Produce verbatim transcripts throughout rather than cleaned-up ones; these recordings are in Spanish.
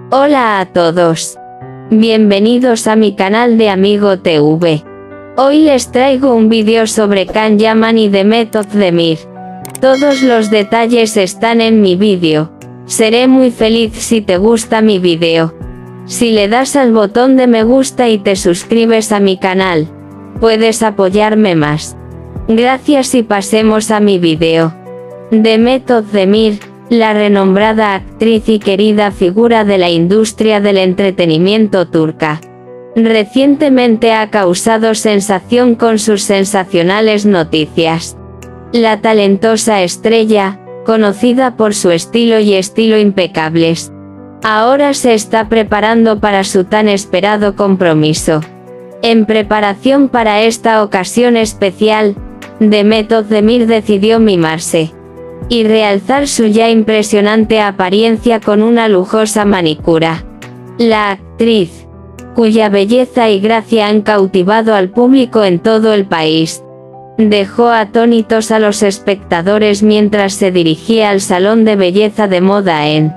Hola a todos. Bienvenidos a mi canal de Amigo T V. Hoy les traigo un vídeo sobre Can Yaman y Demet Özdemir. Todos los detalles están en mi vídeo. Seré muy feliz si te gusta mi vídeo. Si le das al botón de me gusta y te suscribes a mi canal, puedes apoyarme más. Gracias y pasemos a mi vídeo. Demet Özdemir, la renombrada actriz y querida figura de la industria del entretenimiento turca, recientemente ha causado sensación con sus sensacionales noticias. La talentosa estrella, conocida por su estilo y estilo impecables, ahora se está preparando para su tan esperado compromiso. En preparación para esta ocasión especial, Demet Özdemir decidió mimarse y realzar su ya impresionante apariencia con una lujosa manicura. La actriz, cuya belleza y gracia han cautivado al público en todo el país, dejó atónitos a los espectadores mientras se dirigía al salón de belleza de moda en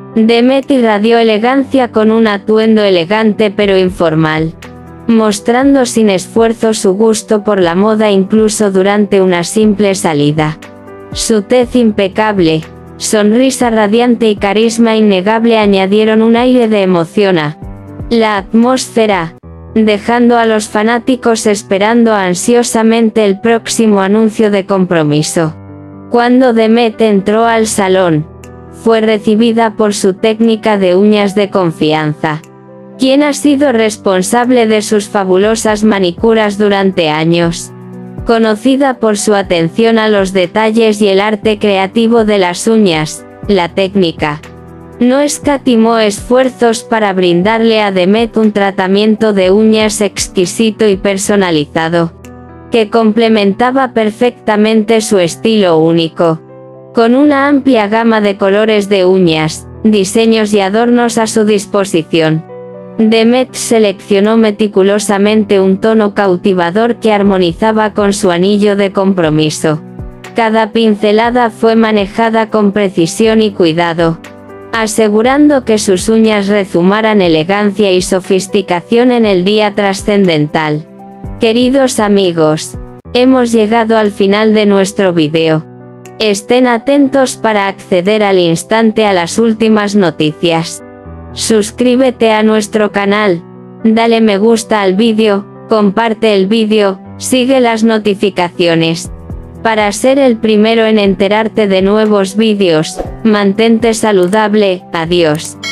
Demet irradió elegancia con un atuendo elegante pero informal, mostrando sin esfuerzo su gusto por la moda incluso durante una simple salida. Su tez impecable, sonrisa radiante y carisma innegable añadieron un aire de emoción a la atmósfera, dejando a los fanáticos esperando ansiosamente el próximo anuncio de compromiso. Cuando Demet entró al salón, fue recibida por su técnica de uñas de confianza, quien ha sido responsable de sus fabulosas manicuras durante años. Conocida por su atención a los detalles y el arte creativo de las uñas, la técnica no escatimó esfuerzos para brindarle a Demet un tratamiento de uñas exquisito y personalizado, que complementaba perfectamente su estilo único. Con una amplia gama de colores de uñas, diseños y adornos a su disposición, Demet seleccionó meticulosamente un tono cautivador que armonizaba con su anillo de compromiso. Cada pincelada fue manejada con precisión y cuidado, asegurando que sus uñas rezumaran elegancia y sofisticación en el día trascendental. Queridos amigos, hemos llegado al final de nuestro vídeo. Estén atentos para acceder al instante a las últimas noticias. Suscríbete a nuestro canal, dale me gusta al vídeo, comparte el vídeo, sigue las notificaciones. Para ser el primero en enterarte de nuevos vídeos, mantente saludable, adiós.